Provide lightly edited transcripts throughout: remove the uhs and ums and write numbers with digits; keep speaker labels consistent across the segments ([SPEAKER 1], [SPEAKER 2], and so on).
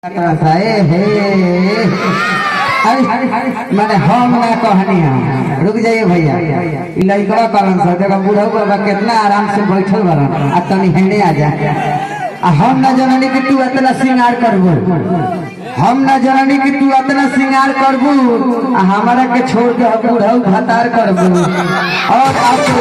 [SPEAKER 1] मैंने हम ना कहनी रुक जाइए भैया लड़का कलन से देखो बूढ़ा बाबा कितना आराम से बैठल बरन आ तनी हेने आ जा हम ना जननी कि तू इतना श्रृंगार करबू हम ना जननी कि तू इतना श्रृंगार करबू हमारा के छोड़ के बूढ़ा भतार करबू और आपको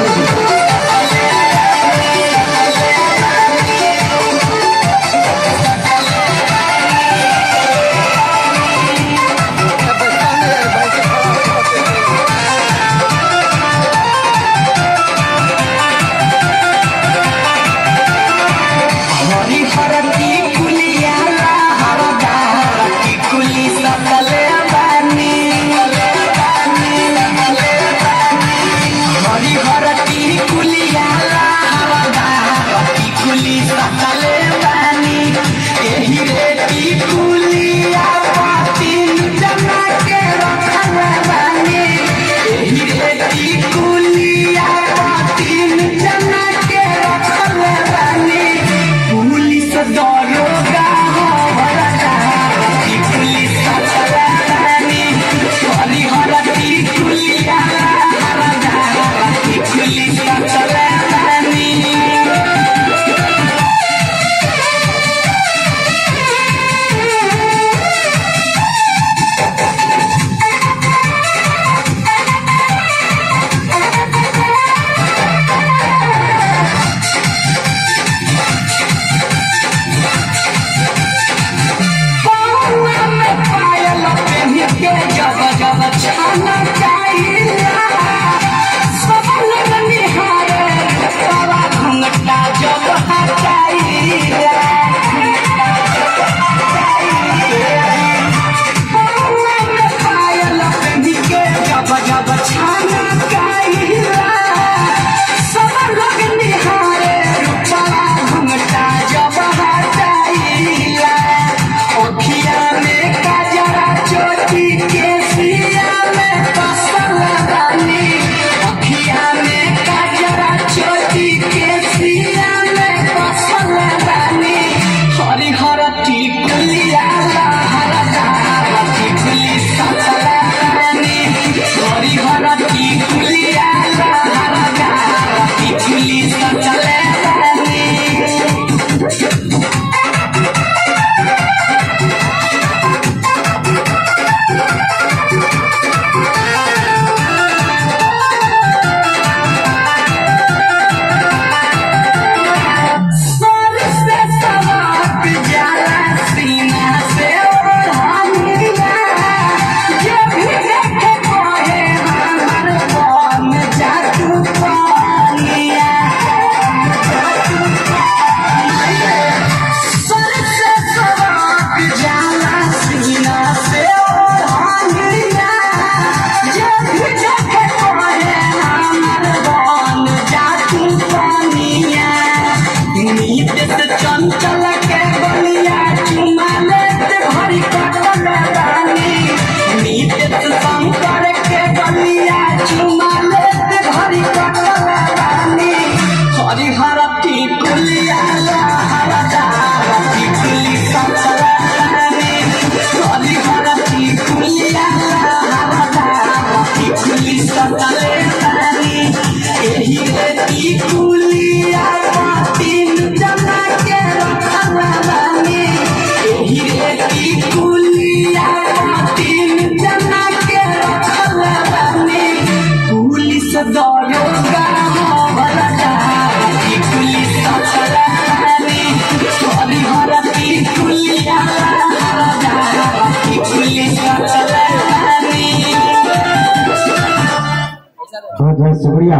[SPEAKER 1] शुक्रिया।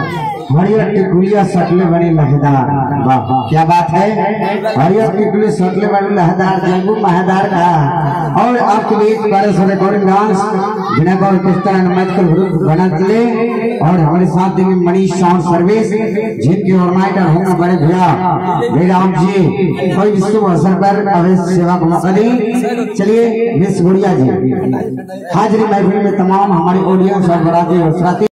[SPEAKER 1] हरियर टिकुलिया सटले बड़ी लहदार, वाह क्या बात है। हरियर टिकुली सटले बड़ी लहदार जंगू महदार का। और आपके बीच बड़े से रिकॉर्डिंग डांस बिना कॉल किस तरह मैजिकल ग्रुप बना चले और हमारे साथ देंगे मनीष साउंड सर्विस जिनके ऑर्गेनाइजर हैं बड़े भैया जयराम जी। कोई शुभ अवसर पर अवश्य सेवा को मौका दें। चलिए मिस गुड़िया जी हाजिरी महफिल में तमाम हमारी ऑडियंस और बराती और साथी